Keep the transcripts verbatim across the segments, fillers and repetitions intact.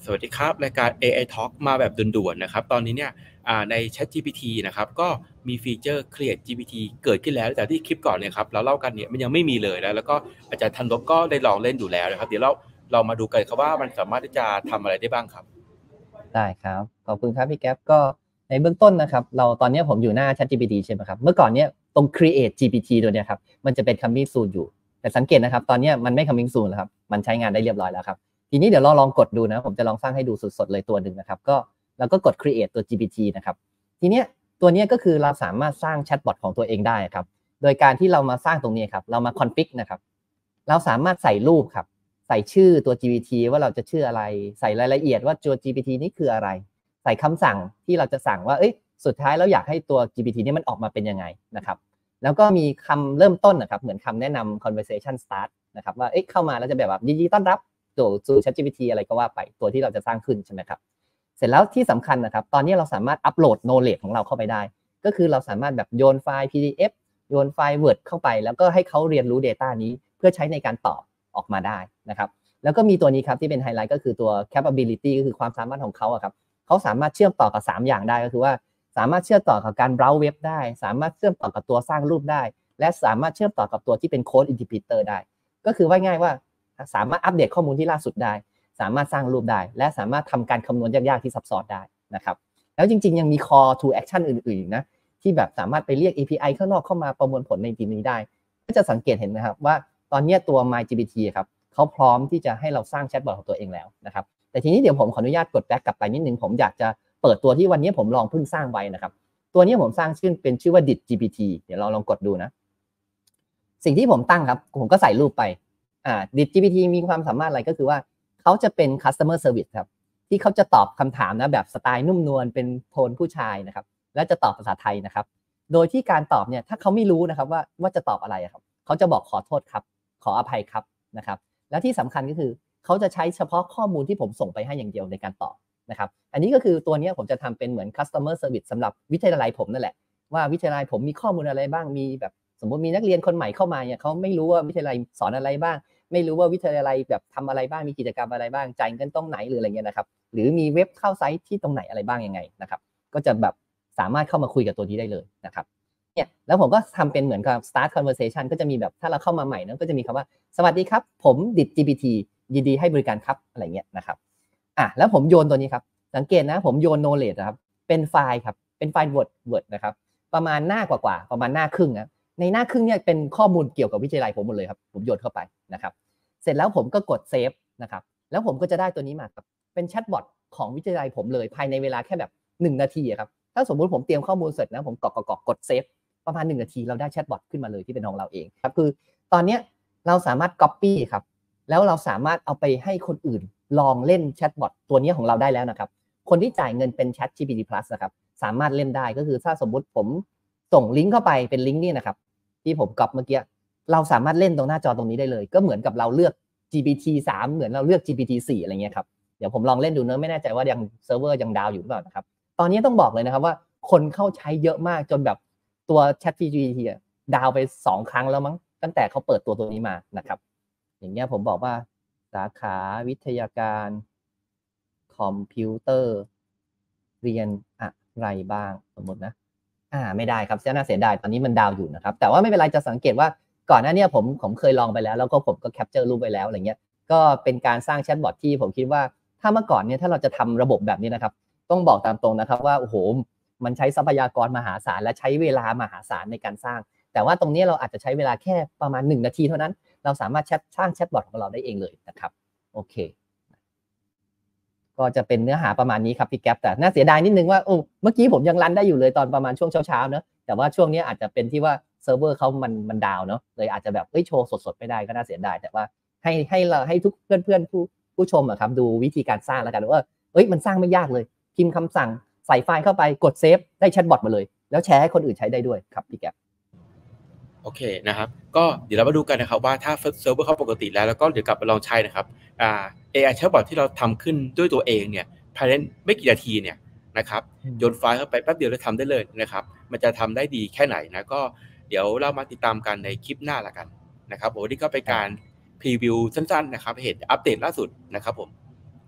สวัสดีครับรายการ เอ ไอ Talk มาแบบด่วนๆนะครับตอนนี้เนี่ยใน ChatGPT นะครับก็มีฟีเจอร์ Create จี พี ที เกิดขึ้นแล้วแต่ที่คลิปก่อนเนี่ยครับเราเล่ากันเนี่ยมันยังไม่มีเลยนะแล้วก็อาจารย์ธันวกก็ได้ลองเล่นอยู่แล้วนะครับเดี๋ยวเราเรามาดูกันครับว่ามันสามารถที่จะทำอะไรได้บ้างครับได้ครับขอบคุณครับพี่แก๊ปก็ในเบื้องต้นนะครับเราตอนนี้ผมอยู่หน้า ChatGPT ใช่ไหมครับเมื่อก่อนเนี้ยตรง Create จี พี ที ตัวเนี้ยครับมันจะเป็น coming soon อยู่แต่สังเกตนะครับตอนนี้มันไม่ coming soon แล้วครับมันใช้งานได้เรียบร้อยแล้วครับทีนี้เดี๋ยวเราลองกดดูนะผมจะลองสร้างให้ดูสดๆเลยตัวหนึ่งนะครับก็เราก็กด Create ตัว จี พี ที นะครับทีเนี้ยตัวนี้ก็คือเราสามารถสร้างแชทบอทของตัวเองได้ครับโดยการที่เรามาสร้างตรงนี้ครับเรามา config นะครับเราสามารถใส่รูปครับใส่ชื่อตัว จี พี ที ว่าเราจะชื่ออะไรใส่รายละเอียดว่าตัว จี พี ที นี้คืออะไรใส่คำสั่งที่เราจะสั่งว่าเอ้ยสุดท้ายแล้วอยากให้ตัว จี พี ที นี้มันออกมาเป็นยังไงนะครับแล้วก็มีคำเริ่มต้นนะครับเหมือนคำแนะนำ conversation start นะครับว่าเอ้ยเข้ามาแล้วจะแบบแบบยินดีต้อนรับตัวสู่ ChatGPT อะไรก็ว่าไปตัวที่เราจะสร้างขึ้นใช่ไหมครับเสร็จแล้วที่สำคัญนะครับตอนนี้เราสามารถอัปโหลด knowledge ของเราเข้าไปได้ก็คือเราสามารถแบบโยนไฟล์ พี ดี เอฟ โยนไฟล์ Word เข้าไปแล้วก็ให้เขาเรียนรู้ data นี้เพื่อใช้ในการตอบออกมาได้นะครับแล้วก็มีตัวนี้ครับที่เป็นไฮไลท์ก็คือตัว capability ก็คือความสามารถของเขาอะครับเขาสามารถเชื่อมต่อกับสามอย่างได้ก็คือว่าสามารถเชื่อมต่อกับการ browse เว็บได้สามารถเชื่อมต่อกับตัวสร้างรูปได้และสามารถเชื่อมต่อกับตัวที่เป็น code interpreter ได้ก็คือว่าง่ายว่าสามารถอัปเดตข้อมูลที่ล่าสุดได้สามารถสร้างรูปได้และสามารถทำการคำนวณยากๆที่ซับซ้อนได้นะครับแล้วจริงๆยังมี call to action อื่นๆนะที่แบบสามารถไปเรียก เอ พี ไอ ข้างนอกเข้ามาประมวลผลในทีนี้ได้ก็จะสังเกตเห็นนะครับว่าตอนนี้ตัว MyGPT ครับเขาพร้อมที่จะให้เราสร้างแชทบอทของตัวเองแล้วนะครับแต่ทีนี้เดี๋ยวผมขออนุญาตกดแบ็กกลับไปนิดนึงผมอยากจะเปิดตัวที่วันนี้ผมลองเพิ่งสร้างไว้นะครับตัวนี้ผมสร้างชื่อเป็นชื่อว่า ดิด จี พี ที เดี๋ยวเราลองกดดูนะสิ่งที่ผมตั้งครับผมก็ใส่รูปไปอ่า ดิด จี พี ที มีความสามารถอะไรก็คือว่าเขาจะเป็น customer service ครับที่เขาจะตอบคำถามนะแบบสไตล์นุ่มนวลเป็นโทนผู้ชายนะครับและจะตอบภาษาไทยนะครับโดยที่การตอบเนี่ยถ้าเขาไม่รู้นะครับว่าว่าจะตอบอะไรครับเขาจะบอกขอโทษครับขออภัยครับนะครับแล้วที่สำคัญก็คือเขาจะใช้เฉพาะข้อมูลที่ผมส่งไปให้อย่างเดียวในการตอบนะครับอันนี้ก็คือตัวนี้ผมจะทำเป็นเหมือน customer service สำหรับวิทยาลัยผมนั่นแหละว่าวิทยาลัยผมมีข้อมูลอะไรบ้างมีแบบสมมติมีนักเรียนคนใหม่เข้ามาเนี่ยเขาไม่รู้ว่าวิทยาลัยสอนอะไรบ้างไม่รู้ว่าวิทยาลัยแบบทำอะไรบ้างมีกิจกรรมอะไรบ้างจ่ายเงินตรงไหนหรืออะไรเงี้ยนะครับหรือมีเว็บเข้าไซต์ที่ตรงไหนอะไรบ้างยังไงนะครับก็จะแบบสามารถเข้ามาคุยกับตัวนี้ได้เลยนะครับเนี่ยแล้วผมก็ทำเป็นเหมือนกับ start conversation ก็จะมีแบบถ้าเราเข้ามาใหม่นะก็จะมีคำว่าสวัสดีครับผมดิด จี พี ที ยินดีให้บริการครับอะไรเงี้ยนะครับอ่ะแล้วผมโยนตัวนี้ครับสังเกตนะผมโยน knowledge นะครับเป็นไฟล์ครับเป็นไฟล์ Word Word นะครับประมาณหน้ากว่าๆประมาณหน้าครึ่งนะในหน้าครึ่งเนี่ยเป็นข้อมูลเกี่ยวกับวิทยาลัยผมหมดเลยครับผมโยนเข้าไปนะครับเสร็จแล้วผมก็กดเซฟนะครับแล้วผมก็จะได้ตัวนี้มาครับเป็นแชทบอทของวิทยาลัยผมเลยภายในเวลาแค่แบบหนึ่งนาทีครับถ้าสมมุติผมเตรียมข้อมูลเสร็จนะผมกรอกๆกดเซฟประมาณหนึ่งนาทีเราได้แชทบอทขึ้นมาเลยที่เป็นของเราเองครับคือตอนนี้เราสามารถ copy ครับแล้วเราสามารถเอาไปให้คนอื่นลองเล่นแชทบอทตัวนี้ของเราได้แล้วนะครับคนที่จ่ายเงินเป็น ChatGPT Plus นะครับสามารถเล่นได้ก็คือถ้าสมมุติผมส่งลิงก์เข้าไปเป็นลิงก์นี่นะครับที่ผมก๊อปเมื่อกี้เราสามารถเล่นตรงหน้าจอตรงนี้ได้เลยก็เหมือนกับเราเลือก จี พี ที สามเหมือนเราเลือก จี พี ที สี่อะไรเงี้ยครับเดี๋ยวผมลองเล่นดูเนอะไม่แน่ใจว่ายังเซิร์ฟเวอร์ยังดาวอยู่หรือเปล่านะครับตอนนี้ต้องบอกเลยนะครับว่าคนเข้าใช้เยอะมากจนแบบตัว ChatGPT ดาวไปสองครั้งแล้วมั้งตั้งแต่เขาเปิดตัวตัวนี้มานะครับอย่างเงี้ยผมบอกว่าสาขาวิทยาการคอมพิวเตอร์เรียนอะไรบ้างสมมตินะอ่าไม่ได้ครับเสียน่าเสียดายตอนนี้มันดาวอยู่นะครับแต่ว่าไม่เป็นไรจะสังเกตว่าก่อนหน้านี้ผมผมเคยลองไปแล้วแล้วก็ผมก็แคปเจอร์รูปไว้แล้วอะไรเงี้ยก็เป็นการสร้างแชทบอทที่ผมคิดว่าถ้าเมื่อก่อนเนี่ยถ้าเราจะทำระบบแบบนี้นะครับต้องบอกตามตรงนะครับว่าโอ้โหมันใช้ทรัพยากรมหาศาลและใช้เวลามหาศาลในการสร้างแต่ว่าตรงนี้เราอาจจะใช้เวลาแค่ประมาณหนึ่งนาทีเท่านั้นเราสามารถแชทสร้างแชทบอทของเราได้เองเลยนะครับโอเคก็จะเป็นเนื้อหาประมาณนี้ครับพี่แก๊ปแต่น่าเสียดายนิดนึงว่าโอ้เมื่อกี้ผมยังรันได้อยู่เลยตอนประมาณช่วงเช้าๆเนอะแต่ว่าช่วงนี้อาจจะเป็นที่ว่าเซิร์ฟเวอร์เขามันมันดาวเนาะเลยอาจจะแบบเอ้ยโชว์สดๆไม่ได้ก็น่าเสียดายแต่ว่าให้ให้เราให้ทุกเพื่อนๆผู้ผู้ชมอะครับดูวิธีการสร้างแล้วกันว่าเอ้ยมันสร้างไม่ยากเลยพิมพ์คำสั่งใส่ไฟล์เข้าไปกดเซฟได้แชทบอทมาเลยแล้วแชร์ให้คนอื่นใช้ได้ด้วยครับพี่แก๊ปโอเคนะครับก็เดี๋ยวเรามาดูกันนะครับว่าถ้าเซิร์ฟเวอร์เขาปกติแล้วแล้วก็เดี๋ยวกลับไปลองใช้นะครับอ่า เอ ไอ Chatbot ที่เราทำขึ้นด้วยตัวเองเนี่ยภายในไม่กี่นาทีเนี่ยนะครับโยนไฟล์เข้าไปแป๊บเดียวเราทำได้เลยนะครับมันจะทำได้ดีแค่ไหนนะก็เดี๋ยวเรามาติดตามกันในคลิปหน้าละกันนะครับผมวันนี้ก็เป็นการพรีวิวสั้นๆนะครับเห็นอัปเดตล่าสุดนะครับผม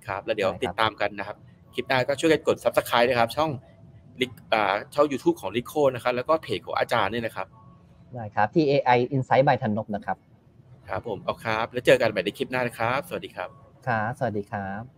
นะครับแล้วเดี๋ยวได้ครับติดตามกันนะครับคลิปหน้าก็ช่วยกันกด Subscribe นะครับช่องลิอ่าช่อง YouTube ของ Rico นะครับแล้วก็เพจของอาจารย์เนี่ยนะครับได้ครับที่ เอ ไอ Insight by ธันนพนะครับครับผมเอาครับแล้วเจอกันใหม่ในคลิปหน้านะครับสวัสดีครับครับสวัสดีครับ